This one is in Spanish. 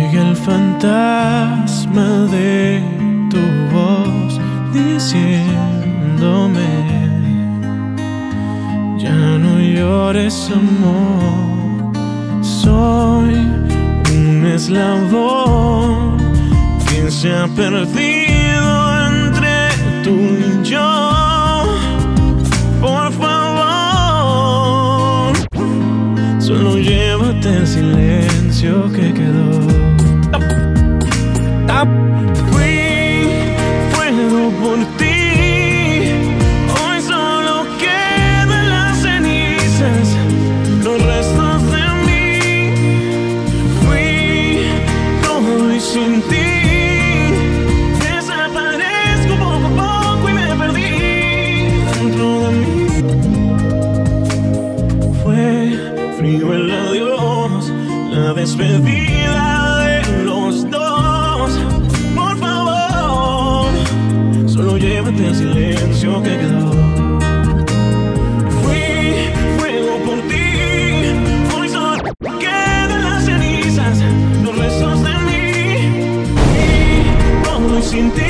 Sigue el fantasma de tu voz diciéndome: ya no llores, amor. Soy un eslabón que se ha perdido entre tú y yo. Por favor, solo llévate el silencio que quedó. Fui fuego por ti, hoy solo quedan las cenizas, los restos de mí. Fui todo y sin ti desaparezco poco a poco y me perdí dentro de mí. Fue frío el adiós, la despedida de los dos. Por favor, solo llévate el silencio que quedó. Fui fuego por ti, hoy solo quedan las cenizas, los restos de mí. Y todo sin ti